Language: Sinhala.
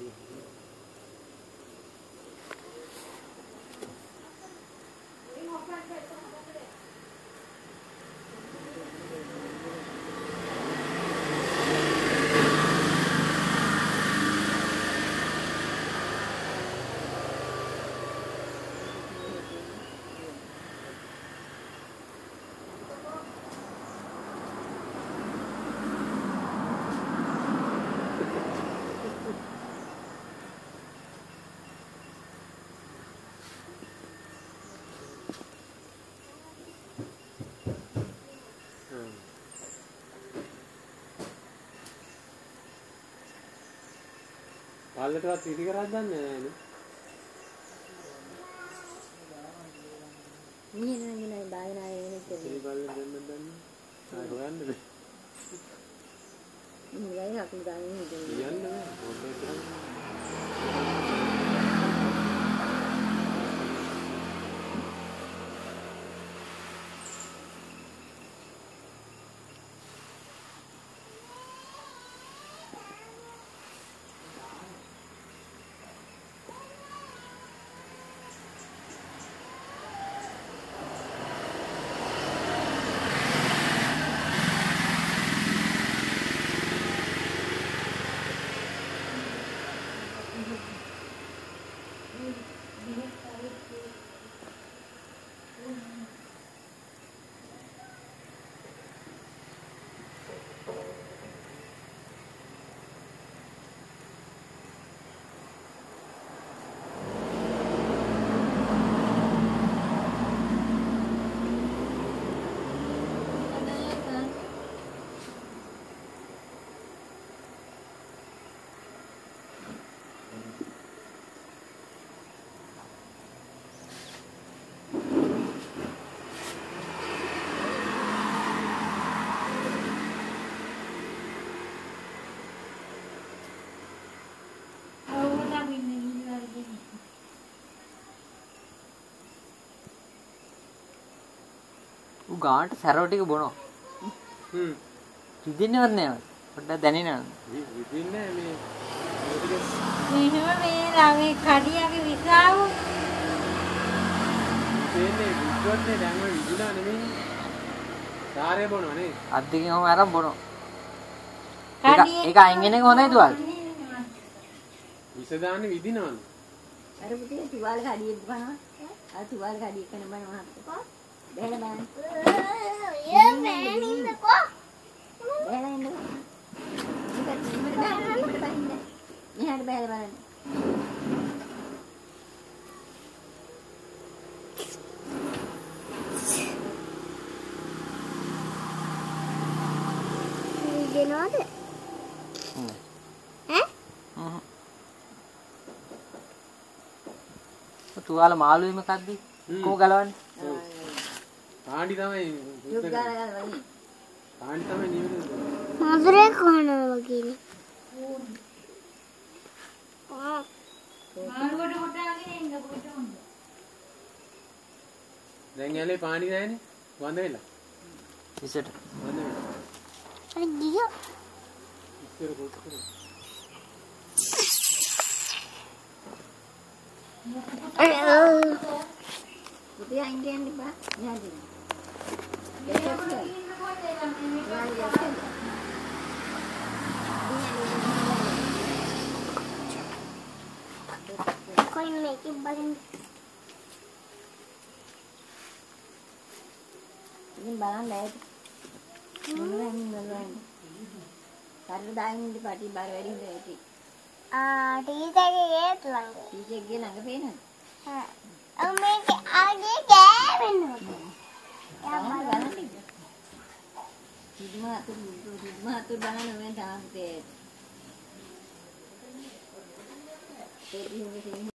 Pallatat ඉදි කරක් ගන්න නෑනේ. මීනන්නේ බාගනාවේ වෙනෙත් ඉදි බලන්න දෙන්න දන්නේ. ආ හොයන්න බෑ. මීගයි හකුල් ගන්න ඉතින්. කියන්න බෑ. පොඩ්ඩක් කරන්න. ගානට සැරව ටික බොනවා. විදින්නවත් නෑ. පොඩ්ඩක් දැනෙනවා. විදින්නේ මේ මෙහෙම මේ ළමේ කඩියගේ විසාව දෙන්නේ විද්වත්නේ දැන් ඔය විදුලා නෙමෙයි. සාරේ බොනවා නේ. අත් දෙකෙන් ඔහම අරන් බොනවා. ඒක අයින් වෙන එක හොඳයි තුවාල. විස දාන්නේ විදිනවලු. අර පුතේ තුවාල කඩියෙත් බනවා. අර තුවාල කඩිය කන බනවා. බැලලා බලන්න. බෑනින්නකෝ. බෑනින්නකෝ. මෙහාට බෑලා බලන්න. දෙනවද? ඈ? තුවාල මාළුවේ මොකක්ද? කොහොම ගලවන්නේ? පාණ්ඩි තමයි යුග් ගාලා ගලවන්නේ. පාණ්ඩි තමයි නියමද? මధుරේ කොහොනව කියන්නේ? මාළුවට කොටාගෙන එන්න කොටොන්න. දැන් ඇලේ පාණ්ඩි නැහැනේ. වඳ වෙලා. ඉස්සට. වඳ වෙලා. අර ගියා. ඉස්සර කොටකර. පුතේ අයින් දෙන්න බා. යාදී. කොයි මේක බලන්න. ඉතින් බලන්න ඇයි. මොනවද කර දාගෙන ඉඳි පාටි බාර වැඩි ඉඳ ඇති. ටීචර්ගේ ගේත් ළඟ. ටීචර්ගේ ළඟ පේනවද? හා. මේක ආගේ ගෑවෙනවා. බලන්න. සිද්ධාර්ථ බලන්න මම තාම තේ.